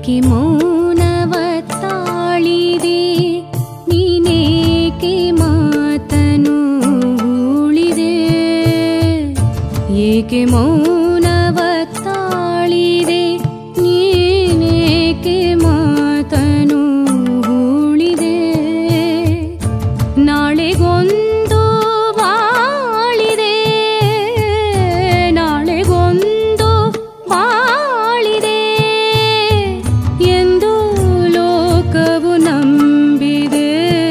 ಏಕೆ ಮೌನವ ತಾಳಿದೆ, ನೀನೇಕೆ ಮಾತನು ಉಳಿದೆ. ಏಕೆ ಮೌನವ ತಾಳಿದೆ, ನೀನೇಕೆ ಮಾತನು ಉಳಿದೆ. ನಾಳೆಗೊಂದು ಬಾಳಿದೆ, ನಾಳೆಗೊಂದು ಬಾಳಿದೆ ಎಂದು ಲೋಕವು ನಂಬಿದೆ,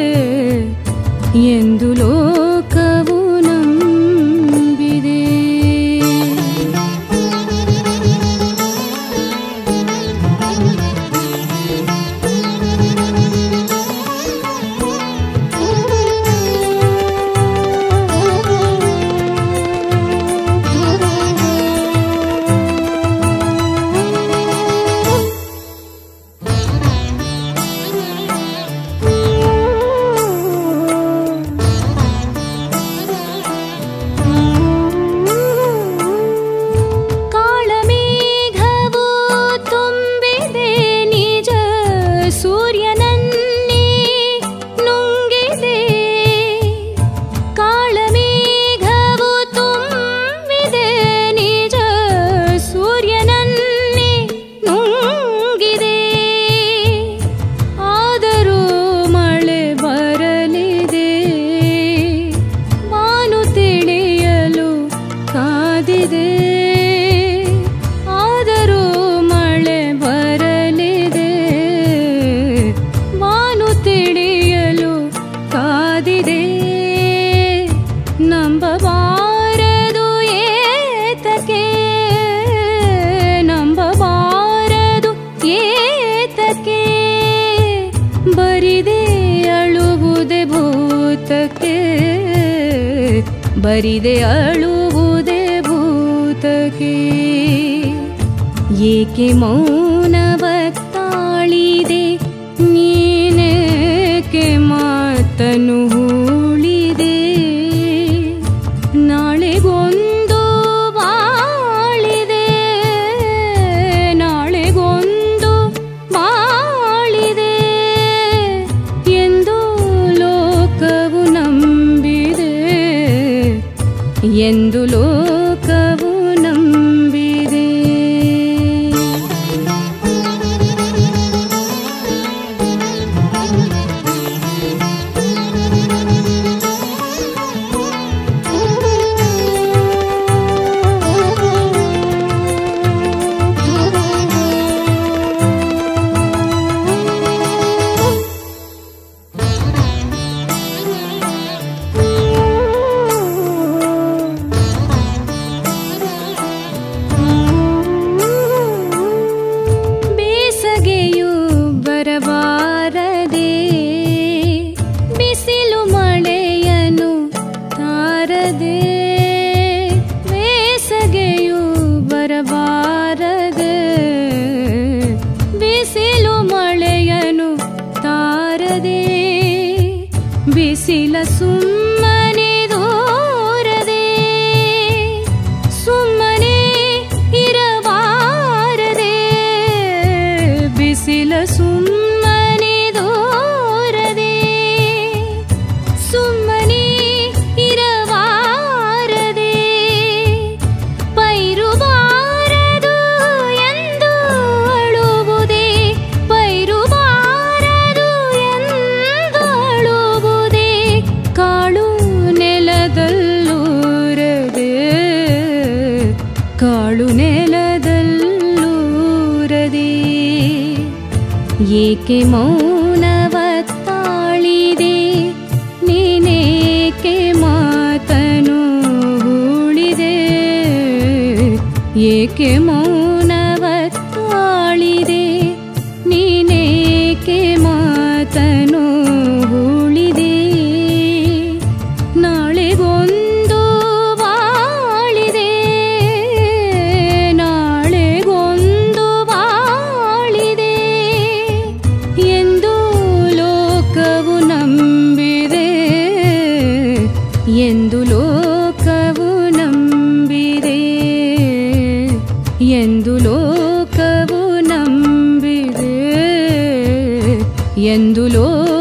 ಎಂದು ಲೋಕವು ನಂಬಿದೆ. ನಂಬಬಾರದು ಏತಕ್ಕೆ, ನಂಬಬಾರದು ಏತಕ್ಕೆ, ಬರಿದೆ ಅಳುವುದೇ ಭೂತಕ್ಕೆ, ಬರಿದೆ ಅಳುವುದೇ ಭೂತಕ್ಕೆ. ಏಕೆ ಮೌನವ ತಾಳಿದೆ, ನೀನೇಕೆ ಮಾತನು ಉಳಿದೆ. ನಾಳೆಗೊಂದು ಬಾಳಿದೆ, ನಾಳೆಗೊಂದು ಬಾಳಿದೆ ಎಂದು ಲೋಕವು ನಂಬಿದೆ, ಎಂದು ಲೋಕವು ನಂಬಿದೆ. ಬೇಸಗೆಯು ಬರಬಾರದೆ, ಬಿಸಿಲು ಮಳೆಯನು ತಾರದೆ. ಬೇಸಗೆಯು ಬರಬಾರದೆ, ಬಿಸಿಲು ಮಳೆಯನು ತಾರದೆ. ಬಿಸಿಲ ಸುಮ್ಮನೆ ದೂರದೆ, ಸುಮ್ಮನೆ ಇರಬಾರದೆ. ಬಿಸಿಲ ಸುಮ್ಮನೆ ದೂರದೆ, ಸುಮ್ಮನೆ ಇರಬಾರದೆ. ಪೈರು ಬಾರದು ಎಂದು ಅಳುವುದೇ, ಪೈರು ಬಾರದು ಎಂದು ಅಳುವುದೇ. ಕಾಳು ನೆಲದಲ್ಲೂರದೆ, ಕಾಳು ನೆಲದಲ್ಲೂರದೆ. ಏಕೆ ಮೌನವ ತಾಳಿದೆ, ನೀನೇಕೆ ಮಾತನು ಉಳಿದೆ. ಏಕೆ ಮೌನವ ತಾಳಿದೆ, ನೀನೇಕೆ ಮಾತನು ಉಳಿದೆ. ನಾಳೆಗೊಂದು ಬಾಳಿದೆ, ನಾಳೆಗೊಂದು ಬಾಳಿದೆ ಎಂದು ಲೋಕವು ನಂಬಿದೆ, ಎಂದು ಲೋಕವು ನಂಬಿದೆ, ಎಂದು ಲೋಕವು ನಂಬಿದೆ. ಎಂದು ಲೋಕವು